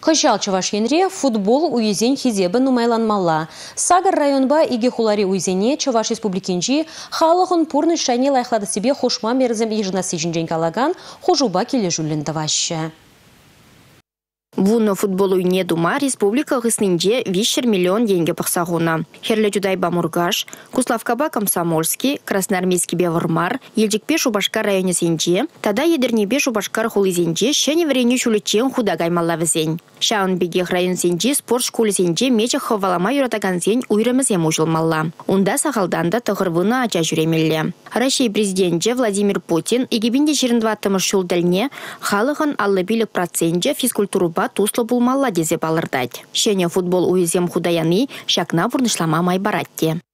Кышал Чувашенре футбол уезен хизебі нумайланмалла. Сагар районба иге хулари уезене Чуваш республикинжи халығын пурны шайне лайхлады себе хошма мерзім ежінасы жінжен калаган хожуба келе жүлінді вашы. Вуно футбол уйне дума республика гыснинже 5 миллион деньги пахсагуна. Херле Жудайба Мургаш, Куславкаба Комсомольский, Красноармейский Бевармар, Ельчикпе Шубашкар районе сенже, тада едернебе Шубашкар хулызенже, шене врене шулечен худагай маллавызень. Шаунбегех район сенже спорт школы сенже мече хавалама юратагансень уйрымызем ужылмалла. Унда сахалданда тығырвына ача жүремелле. Россия президенте Владимир Путин егебінде 22 шулдальне халығын аллыбилік процентже физкультуруба туслы булмалла дезе балырдать. Шене футбол уезем худаяны шакна бұрнышлама май баратте.